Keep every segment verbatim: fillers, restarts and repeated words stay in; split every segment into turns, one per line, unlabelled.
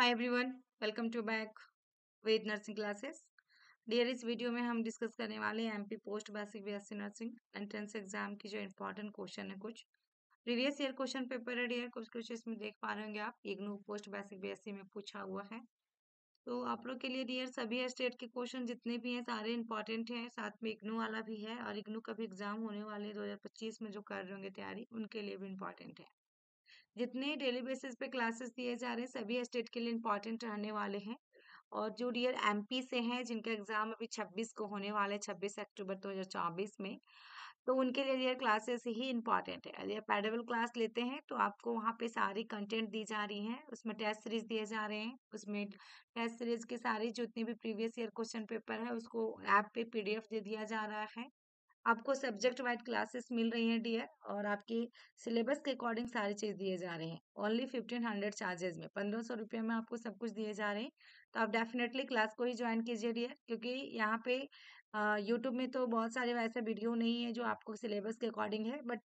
Hi everyone, welcome to back with nursing classes. Dear, इस video में हम discuss करने वाले हैं MP post basic BSc nursing entrance exam की जो इंपॉर्टेंट क्वेश्चन है। कुछ प्रीवियस ईयर क्वेश्चन पेपर है डियर, कुछ कुछ इसमें देख पा रहे होंगे आप। इग्नू पोस्ट बेसिक बीएससी में पूछा हुआ है, तो आप लोग के लिए डियर सभी स्टेट के क्वेश्चन जितने भी हैं सारे इंपॉर्टेंट हैं। साथ में इग्नू वाला भी है, और इग्नू का भी एग्जाम होने वाले दो हजार पच्चीस में जो कर रहे होंगे तैयारी, उनके लिए भी इम्पोर्टेंट है। जितने डेली बेसिस पे क्लासेस दिए जा रहे हैं सभी स्टेट के लिए इम्पोर्टेंट रहने वाले हैं। और जो डियर एमपी से हैं जिनका एग्जाम अभी छब्बीस को होने वाले, छब्बीस अक्टूबर दो हजार चौबीस में, तो उनके लिए डियर क्लासेस ही इम्पोर्टेंट है। यदि आप पैरेलल क्लास लेते हैं तो आपको वहाँ पे सारी कंटेंट दी जा रही है, उसमें टेस्ट सीरीज दिए जा रहे हैं। उसमें टेस्ट सीरीज के सारी जितने भी प्रीवियस ईयर क्वेश्चन पेपर है उसको ऐप पे पीडीएफ दे दिया जा रहा है। आपको सब्जेक्ट वाइज क्लासेस मिल रही हैं डियर, और आपकी सिलेबस के अकॉर्डिंग सारी चीज दिए जा रहे हैं। ओनली फिफ्टीन हंड्रेड चार्जेस में, पंद्रह सौ रुपये में आपको सब कुछ दिए जा रहे हैं। तो आप डेफिनेटली क्लास को ही ज्वाइन कीजिए डियर, क्योंकि यहाँ पे यूट्यूब में तो बहुत सारे वैसे वीडियो नहीं है जो आपको सिलेबस के अकॉर्डिंग है, बट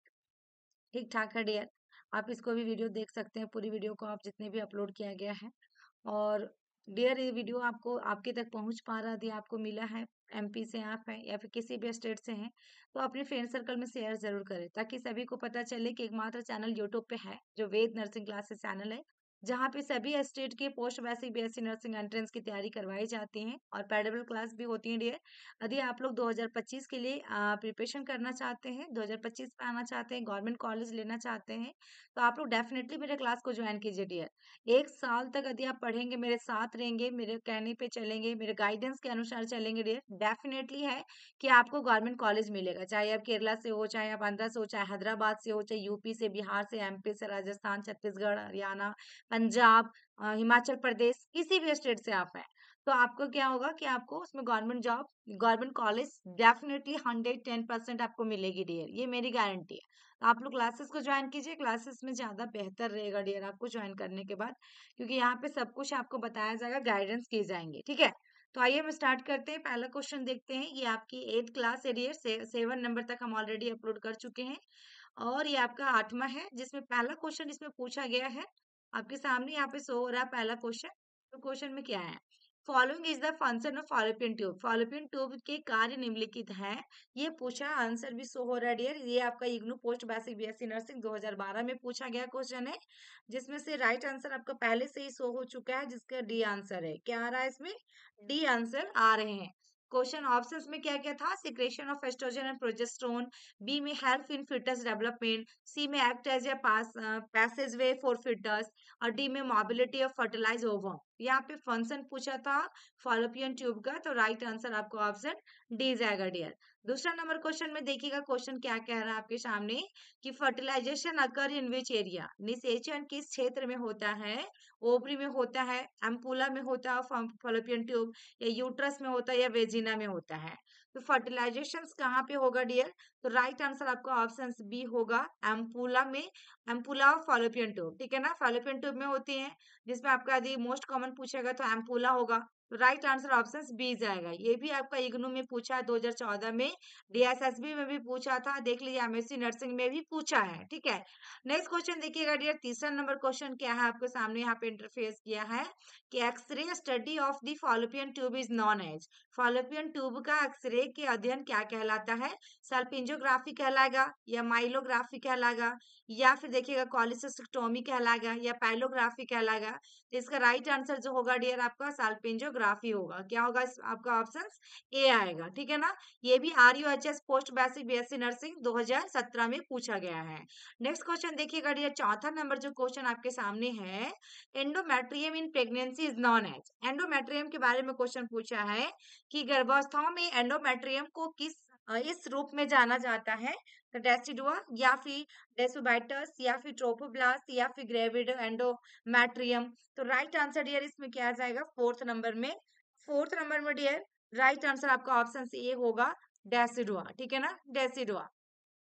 ठीक ठाक है डियर। आप इसको भी वीडियो देख सकते हैं, पूरी वीडियो को आप जितने भी अपलोड किया गया है। और डियर, ये वीडियो आपको आपके तक पहुंच पा रहा, यदि आपको मिला है, एमपी से आप हैं या फिर किसी भी स्टेट से हैं, तो अपने फ्रेंड सर्कल में शेयर जरूर करें, ताकि सभी को पता चले कि एकमात्र चैनल यूट्यूब पे है जो वेद नर्सिंग क्लासेस चैनल है, जहाँ पे सभी स्टेट के post basic BSc nursing entrance की तैयारी करवाई जाती है और पैरेलल क्लास भी होती है डियर। यदि आप लोग दो हज़ार पच्चीस के लिए प्रिपरेशन करना चाहते हैं, दो हज़ार पच्चीस में आना चाहते हैं, गवर्नमेंट कॉलेज लेना चाहते हैं, तो आप लोग डेफिनेटली मेरे क्लास को ज्वाइन कीजिए डियर। एक साल तक यदि आप पढ़ेंगे, मेरे साथ रहेंगे, मेरे कहने पे चलेंगे, मेरे गाइडेंस के अनुसार चलेंगे डियर, डेफिनेटली है कि आपको गवर्नमेंट कॉलेज मिलेगा। चाहे आप केरला से हो, चाहे आप आंध्रा से हो, चाहे हैदराबाद से हो, चाहे यूपी से, बिहार से, एमपी से, राजस्थान, छत्तीसगढ़, हरियाणा, पंजाब, अ, हिमाचल प्रदेश, किसी भी स्टेट से आप हैं, तो आपको क्या होगा कि आपको उसमें government job, government college definitely hundred ten percent आपको मिलेगी डियर, ये मेरी गारंटी है। तो आप लोग क्लासेस को ज्वाइन कीजिए, क्लासेस में ज्यादा बेहतर रहेगा डियर आपको ज्वाइन करने के बाद, क्योंकि यहाँ पे सब कुछ आपको बताया जाएगा, गाइडेंस किए जाएंगे। ठीक है, तो आइए हम स्टार्ट करते हैं। पहला क्वेश्चन देखते हैं। ये आपकी एट क्लास है डियर, से, सेवन नंबर तक हम ऑलरेडी अपलोड कर चुके हैं, और ये आपका आठवां है, जिसमें पहला क्वेश्चन इसमें पूछा गया है। आपके सामने यहाँ पे शो हो रहा है पहला क्वेश्चन। तो क्वेश्चन में क्या है? Following is the function of fallopian tube. Fallopian tube के कार्य निम्नलिखित हैं। ये पूछा, आंसर भी शो हो रहा है डियर। ये आपका IGNOU post basic BSc nursing दो हज़ार बारह में पूछा गया क्वेश्चन है, जिसमें से राइट आंसर आपका पहले से ही शो हो चुका है, जिसका डी आंसर है। क्या आ रहा है इसमें? डी आंसर आ रहे हैं। क्वेश्चन ऑप्शंस में क्या क्या था? Secretion of estrogen and progesterone, B में help in foetus development, C में act as a pass passage way for foetus, और डी में मोबिलिटी ऑफ फर्टिलाइज ओवम। यहाँ पे फंक्शन पूछा था फॉलोपियन ट्यूब का, तो राइट आंसर आपको ऑप्शन डी जाएगा डियर। दूसरा नंबर क्वेश्चन में देखिएगा, क्वेश्चन क्या कह रहा है आपके सामने कि fertilisation occur in which area. निषेचन किस क्षेत्र में होता है? ओवरी में होता है, एम्पुला में होता है फॉलोपियन ट्यूब, या यूट्रस में होता है, या वेजिना में होता है? तो फर्टिलाइजेशन कहाँ पे होगा डियर? तो राइट आंसर आपका ऑप्शन बी होगा, एम्पुला में, एम्पुला ऑफ फॉलोपियन ट्यूब। ठीक है ना, फॉलोपियन ट्यूब में होती है, जिसमें आपका यदि मोस्ट कॉमन पूछेगा तो एम्पुला होगा। तो राइट आंसर ऑप्शन बी जाएगा। ये भी आपका इग्नू में पूछा है दो हज़ार चौदह में, डीएसएसबी में भी पूछा था, देख लीजिए एमएससी नर्सिंग में भी पूछा है। ठीक है, नेक्स्ट क्वेश्चन देखिएगा डियर। तीसरा नंबर क्वेश्चन क्या है आपके सामने यहाँ पे इंटरफेस किया है कि X-ray study of the fallopian tube is known as. Fallopian tube का एक्सरे के अध्ययन क्या कहलाता है? सल्पिंजोग्राफी कहलाएगा, या माइलोग्राफी कहलाएगा, या फिर देखिएगा कॉलिसिस्टोमी कहलाएगा, या पाइलोग्राफी कहलाएगा? तो इसका राइट आंसर जो होगा डियर आपका सल्पिंजोग्राफी होगा। क्या होगा इस, आपका ऑप्शन ए आएगा। ठीक है ना, ये भी R U H S post basic BSc nursing दो हज़ार सत्रह में पूछा गया है। नेक्स्ट क्वेश्चन देखिएगा डियर, चौथा नंबर जो क्वेश्चन आपके सामने है, endometrium in pregnancy is known as. Endometrium के बारे में क्वेश्चन पूछा है कि गर्भावस्था में एंडोमेट्रियम को किस अ, इस रूप में जाना जाता है? तो डेसिडुआ, या फिर डेसुबाइटस, या फिर ट्रोफोब्लास्ट, या फिर ग्रेविड एंडोमेट्रियम? तो राइट आंसर डियर इसमें क्या आ जाएगा? फोर्थ नंबर में, फोर्थ नंबर में डियर राइट आंसर आपका ऑप्शन ए होगा, डेसिडुआ। ठीक है ना, डेसिडुआ।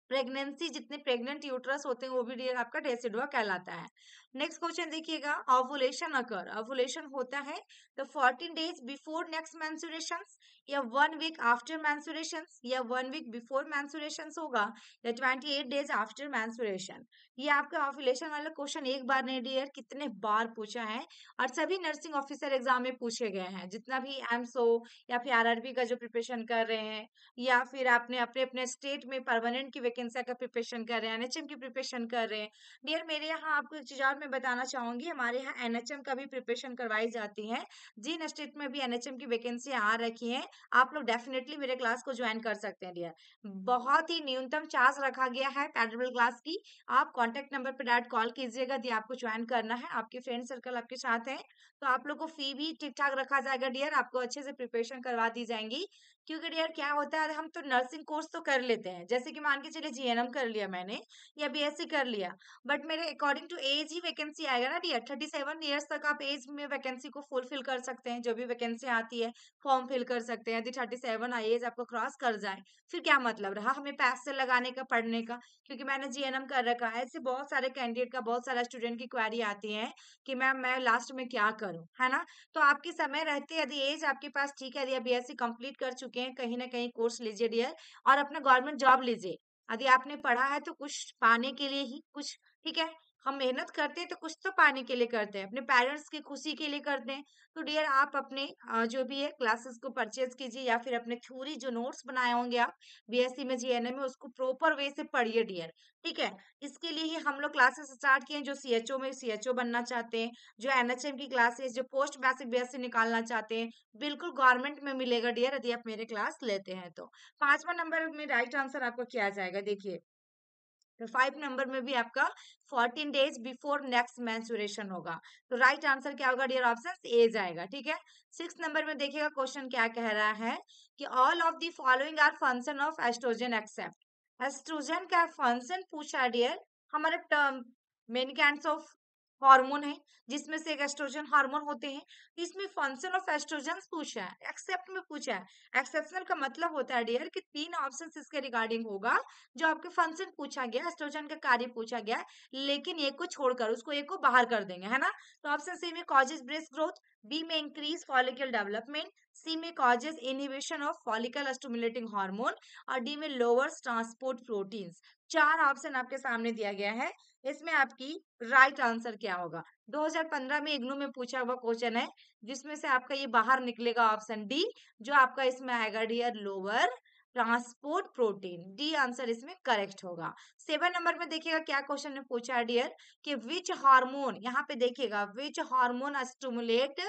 प्रेगनेंसी जितने प्रेग्नेंट यूट्रस होते हैं वो भी डियर आपका डेसिडुआ कहलाता है। नेक्स्ट क्वेश्चन देखिएगा, ओवुलेशन अकर, ओवुलेशन होता है तो fourteen days before next menstruation या वन वीक आफ्टर मेंस्ट्रुएशन या वन वीक बिफोर मेंस्ट्रुएशन होगा या twenty eight days after menstruation. ये आपका ओवुलेशन वाला क्वेश्चन एक बार नहीं डियर कितने बार पूछा है और सभी नर्सिंग ऑफिसर एग्जाम में पूछे गए हैं। जितना भी एम्सो या फिर आरआरबी का जो प्रिपरेशन कर रहे हैं या फिर आपने अपने अपने स्टेट में परमानेंट की वैकेंसी का प्रिपरेशन कर रहे हैं, एनएचएम की प्रिपरेशन कर रहे हैं। डियर मेरे यहाँ आपको एक चीज और मैं बताना चाहूंगी, हमारे यहाँ एनएचएम का भी प्रिपरेशन करवाई जाती है। जिन स्टेट में भी एनएचएम की वैकेंसी आ रखी है आप लोग डेफिनेटली मेरे क्लास को ज्वाइन कर सकते हैं डियर। बहुत ही न्यूनतम चार्ज रखा गया है पैरेलल क्लास की। आप कॉन्टेक्ट नंबर पर डायरेक्ट कॉल कीजिएगा यदि आपको ज्वाइन करना है, आपके फ्रेंड सर्कल आपके साथ है तो आप लोग को फी भी ठीक ठाक रखा जाएगा डियर, आपको अच्छे से प्रिपरेशन करवा दी जाएंगी। क्योंकि डियर क्या होता है हम तो नर्सिंग कोर्स तो कर लेते हैं, जैसे कि मान के चलिए जीएनएम कर लिया मैंने या बीएससी कर लिया, बट मेरे अकॉर्डिंग टू एज ही वैकेंसी आएगा ना डियर। थर्टी सेवन ईयर्स तक आप एज में वैकेंसी को फुलफिल कर सकते हैं, जो भी वैकेंसी आती है फॉर्म फिल कर सकते हैं। यदि थर्टी सेवन एज आपको क्रॉस कर जाए फिर क्या मतलब रहा हमें पैसे लगाने का पढ़ने का। क्योंकि मैंने जीएनएम कर रखा है, ऐसे बहुत सारे कैंडिडेट का बहुत सारा स्टूडेंट की क्वेरी आती है कि मैम मैं लास्ट में क्या करूं, है ना। तो आपके समय रहते यदि एज आपके पास ठीक है, यदि आप बीएससी कंप्लीट कर चुके हैं कहीं ना कहीं कोर्स लीजिए डियर और अपना गवर्नमेंट जॉब लीजिए। यदि आपने पढ़ा है तो कुछ पाने के लिए ही कुछ, ठीक है। हम मेहनत करते हैं तो कुछ तो पाने के लिए करते हैं, अपने पेरेंट्स की खुशी के लिए करते हैं। तो डियर आप अपने अ, जो भी है क्लासेस को परचेज कीजिए या फिर अपने थ्योरी जो नोट्स बनाए होंगे आप बीएससी में जीएनएम में उसको प्रॉपर वे से पढ़िए डियर, ठीक है। इसके लिए ही हम लोग क्लासेस स्टार्ट किए हैं। जो सीएचओ में सीएचओ बनना चाहते हैं, जो एनएचएम की क्लासेस, जो पोस्ट बेसिक बीएससी निकालना चाहते हैं, बिल्कुल गवर्नमेंट में मिलेगा डियर यदि आप मेरे क्लास लेते हैं तो। पांचवा नंबर में राइट आंसर आपको क्या आ जाएगा देखिए, तो फाइव नंबर में भी आपका fourteen days before next menstruation होगा। तो राइट आंसर क्या होगा डियर, ऑप्शन ए जाएगा, ठीक है। सिक्स नंबर में देखिएगा क्वेश्चन क्या कह रहा है कि all of the following are function of estrogen except. Estrogen का फंक्शन पूछा डियर, हमारे टर्म मेन कैंस ऑफ हार्मोन है जिसमें से एक एस्ट्रोजन हार्मोन होते हैं। इसमें फंक्शन ऑफ एस्ट्रोजन पूछा है, एक्सेप्ट में पूछा है। एक्सेप्शनल का मतलब होता है डियर कि तीन ऑप्शन इसके रिगार्डिंग होगा जो आपके फंक्शन पूछा गया, एस्ट्रोजन का कार्य पूछा गया, लेकिन एक को छोड़कर उसको एक को बाहर कर देंगे, है ना। तो ऑप्शन सी में कॉजेज ब्रेस्ट ग्रोथ, बी में इंक्रीज फॉलिकल डेवलपमेंट, सी में causes inhibition of follicle stimulating hormone और डी में लोअर्स ट्रांसपोर्ट प्रोटीन्स। चार ऑप्शन आपके सामने दिया गया है, इसमें आपकी राइट आंसर क्या होगा। दो हज़ार पंद्रह में इग्नू में पूछा हुआ क्वेश्चन है जिसमें से आपका ये बाहर निकलेगा ऑप्शन डी, जो आपका इसमें आएगा dear lower transport protein. D answer इसमें करेक्ट होगा। सेवन नंबर में देखिएगा क्या क्वेश्चन में पूछा है डियर कि विच हार्मोन, यहाँ पे देखिएगा which hormone stimulate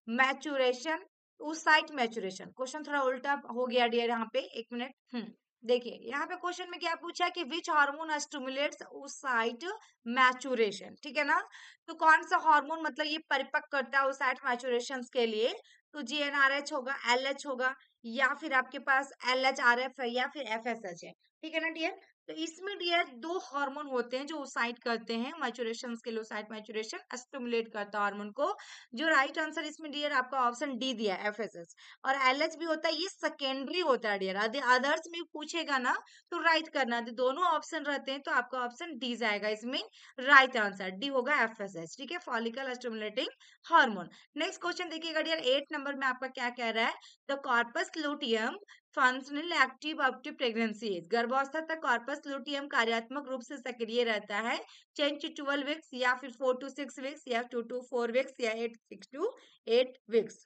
maturation oocyte maturation. Question थोड़ा उल्टा हो गया डियर यहाँ पे, एक मिनट। हम्म देखिए यहाँ पे क्वेश्चन में क्या पूछा है कि which hormone stimulates oocyte maturation, ठीक है ना। तो कौन सा हार्मोन मतलब ये परिपक्व करता है oocyte मैचुरेशन के लिए, तो जीएनआरएच होगा, एलएच होगा या फिर आपके पास एल एच आर एफ है या फिर एफ एस एच है, ठीक है ना डियर। तो इसमें डियर दो हार्मोन होते हैं जो ओसाइट करते हैं मैचुरेशन के लिए, ओसाइट मैचुरेशन स्टिमुलेट करता है हार्मोन को। जो राइट आंसर इसमें डियर आपका ऑप्शन डी दिया है, एफ एस एच। और एल एच भी होता है, ये सेकेंडरी होता है डियर, यदि अदर्स में पूछेगा ना तो राइट करना, यदि दोनों ऑप्शन रहते हैं तो आपका ऑप्शन डी जाएगा इसमें, राइट आंसर डी होगा एफ एस एच, ठीक है, follicle stimulating hormone. Next question देखिएगा डियर, एट नंबर में आपका क्या कह रहा है, the corpus luteum functional active up to pregnancy age. गर्भावस्था तक कॉर्पस लूटियम कार्यात्मक रूप से सक्रिय रहता है टेन टू ट्वेल्व वीक्स या फिर फोर टू सिक्स वीक्स या टू टू फोर वीक्स या eight six to eight weeks.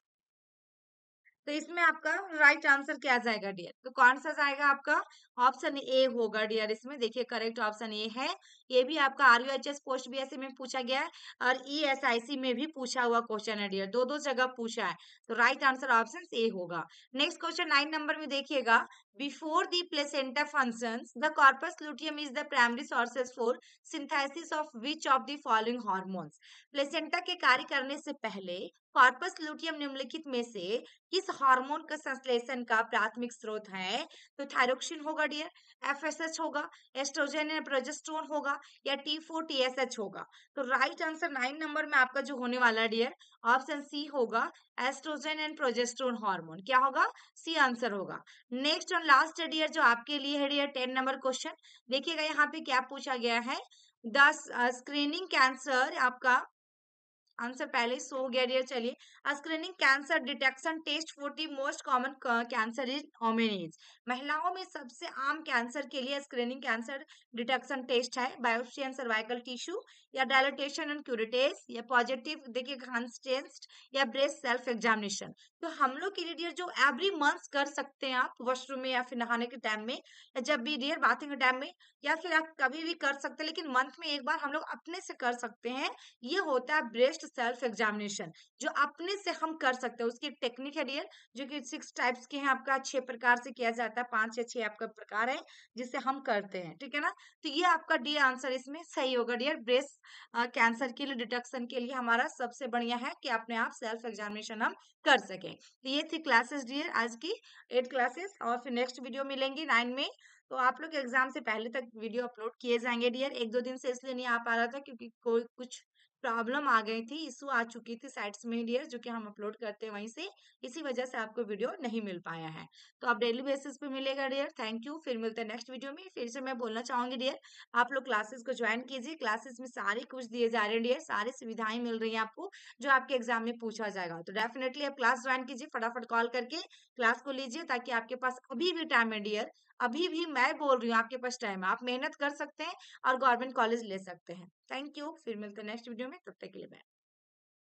तो इसमें आपका राइट आंसर क्या जाएगा डियर, तो कौन सा जाएगा आपका, ऑप्शन ए होगा डियर। इसमें देखिए करेक्ट ऑप्शन ए है। ये भी आपका आरयूएचएस पोस्ट बीएससी में पूछा गया है और ईएसआईसी में भी पूछा हुआ क्वेश्चन है डियर, दो दो जगह पूछा है। तो राइट आंसर ऑप्शन ए होगा। नेक्स्ट क्वेश्चन नाइन नंबर में देखिएगा, before the placenta functions the corpus luteum is the primary sources for synthesis of which of the following hormones. Placenta के कार्य करने से पहले कॉर्पस लूटियम निम्नलिखित में से किस हार्मोन का संश्लेषण का प्राथमिक स्रोत है, तो थायरोक्सिन होगा डियर, एफएसएच होगा, एस्ट्रोजन या प्रोजेस्टेरोन होगा या T four T S H होगा? तो राइट आंसर नाइन नंबर में आपका जो होने वाला है डियर, ऑप्शन सी होगा, एस्ट्रोजन एंड प्रोजेस्टेरोन हार्मोन। क्या होगा? सी आंसर होगा। नेक्स्ट और लास्ट डियर जो आपके लिए है डियर, टेन नंबर क्वेश्चन देखिएगा, यहाँ पे क्या पूछा गया है, द स्क्रीनिंग कैंसर, आपका आंसर पहले ही सो गया डियर। चलिए, screening cancer detection test for the most common cancer is women's. महिलाओं में सबसे आम कैंसर के लिए स्क्रीनिंग कैंसर डिटेक्शन टेस्ट है बायोप्सी एंड सर्वाइकल टिश्यू, या डायलिटेशन एंड क्यूरेटेज, या पॉजिटिव देखिए हंस टेस्ट, या ब्रेस्ट सेल्फ एग्जामिनेशन। तो हम लोग के लिए डियर जो एवरी मंथ कर सकते हैं आप वॉशरूम में या फिर नहाने के टाइम में, या जब भी डियर बाथिंग के टाइम में, या फिर आप कभी भी कर सकते हैं, लेकिन मंथ में एक बार हम लोग अपने से कर सकते हैं, ये होता है ब्रेस्ट सेल्फ एग्जामिनेशन, जो अपने से हम कर सकते हैं। उसकी टेक्निक है डियर, जो कि सिक्स टाइप्स के हैं, आपका छह प्रकार से किया जाता है, पांच या छह आपका प्रकार है जिसे हम करते हैं, ठीक है ना। तो ये आपका डी आंसर इसमें सही होगा डियर। ब्रेस्ट कैंसर के लिए डिटेक्शन के लिए हमारा सबसे बढ़िया है कि अपने आप सेल्फ एग्जामिनेशन हम कर सकें। तो ये थी क्लासेस डियर आज की, एट क्लासेस, और फिर नेक्स्ट वीडियो मिलेंगी नाइन में। तो आप लोग एग्जाम से पहले तक वीडियो अपलोड किए जाएंगे डियर। एक दो दिन से इसलिए नहीं आ पा रहा था क्योंकि कोई कुछ प्रॉब्लम आ गई थी, इशू आ चुकी थी साइट्स में डियर, जो कि हम अपलोड करते हैं वहीं से, इसी वजह से आपको वीडियो नहीं मिल पाया है। तो आप डेली बेसिस पे मिलेगा डियर। थैंक यू, फिर मिलते हैं नेक्स्ट वीडियो में। फिर से मैं बोलना चाहूंगी डियर, आप लोग क्लासेस को ज्वाइन कीजिए, क्लासेस में सारे कुछ दिए जा रहे हैं डियर, सारी सुविधाएं मिल रही है आपको जो आपके एग्जाम में पूछा जाएगा। तो डेफिनेटली आप क्लास ज्वाइन कीजिए, फटाफट कॉल करके क्लास को लीजिए, ताकि आपके पास अभी भी टाइम है डियर, अभी भी मैं बोल रही हूँ आपके पास टाइम है, आप मेहनत कर सकते हैं और गवर्नमेंट कॉलेज ले सकते हैं। थैंक यू, फिर मिलते हैं नेक्स्ट वीडियो में, तब तक के लिए बाय।